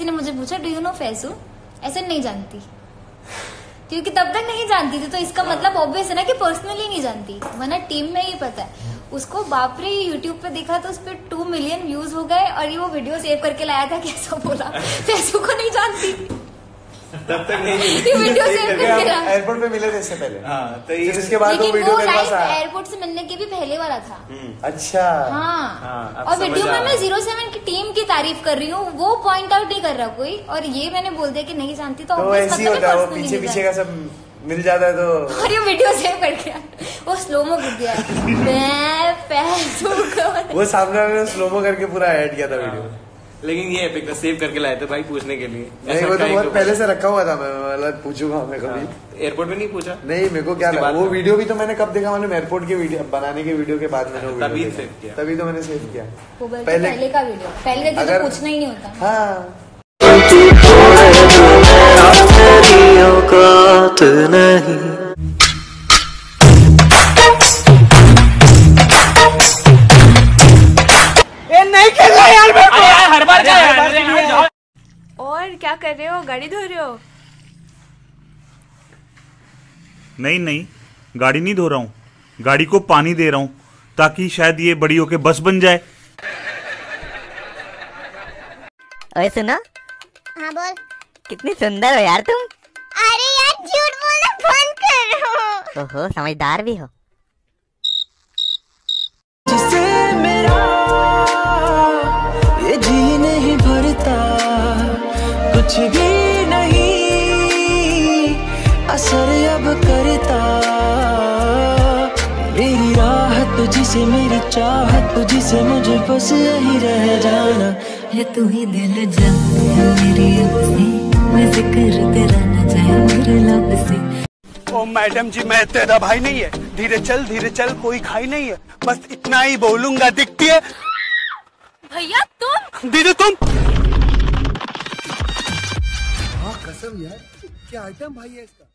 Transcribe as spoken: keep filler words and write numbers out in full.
किसी ने मुझे पूछा डू यू नो फैजू, ऐसे नहीं जानती, क्योंकि तब तक नहीं जानती थी, तो इसका मतलब ऑब्वियस है ना कि पर्सनली नहीं जानती, वरना टीम में ही पता है उसको। बाप रे, यूट्यूब पे देखा तो उस पर टू मिलियन व्यूज हो गए और ये वो वीडियो सेव करके लाया था, कैसा बोला फैजू को नहीं जानती तब तक नहीं ये वीडियो सेव करके लाया। एयरपोर्ट पे मिले थे इससे पहले। हाँ, तो फिर इसके बाद वो वीडियो मेरे पास आया। एयरपोर्ट से मिलने के भी पहले वाला था। अच्छा हाँ, हाँ, और वीडियो में मैं जीरो सेवन की टीम की तारीफ कर रही हूँ, वो पॉइंट आउट नहीं कर रहा कोई, और ये मैंने बोल दिया कि नहीं जानती, तो, तो ऐसे ही होता है, वो पीछे पीछे का सब मिल जाता है। तो और ये वीडियो सेव करके वो स्लोमो कर दिया वो सामने वाले स्लोमो करके पूरा ऐड किया था वीडियो। लेकिन ये एपिक सेव करके लाए थे भाई पूछने के लिए। नहीं, वो तो बहुत पहले से रखा हुआ था, मैं मतलब पूछूंगा मैं कभी। एयरपोर्ट में नहीं पूछा? नहीं, मेरे को क्या लगा वो वीडियो भी तो मैंने कब देखा, मालूम, एयरपोर्ट के वीडियो बनाने के वीडियो के बाद मैंने वो तभी सेव किया, तभी तो मैंने सेव किया। पहले पहले का वीडियो पहले तो पूछना ही नहीं होता। हाँ नहीं खेल रहा यार, यार हर बार जा। और क्या कर रहे हो, गाड़ी धो रहे हो? नहीं नहीं, गाड़ी नहीं धो रहा हूँ, गाड़ी को पानी दे रहा हूँ ताकि शायद ये बड़ी होके बस बन जाए। ओए सुनो। हाँ बोल। कितनी सुंदर हो यार तुम। अरे यार झूठ बोलना बंद करो। ओहो, समझदार भी हो। जिसे मेरा ये जी नहीं भरता, कुछ भी नहीं असर अब करता। मेरी राहत तुझसे, मेरी चाहत तुझसे, मुझे बस यही रह जाना है। तू ही दिल जान मेरी अब से, मैं जिक्र तेरा न जाए मेरे लब से। ओ मैडम जी, मैं तेरा भाई नहीं है, धीरे चल धीरे चल, कोई खाई नहीं है, बस इतना ही बोलूंगा, दिखती है भैया तुम। दीदी तुम। हाँ कसम यार, क्या आइटम भाई है इसका।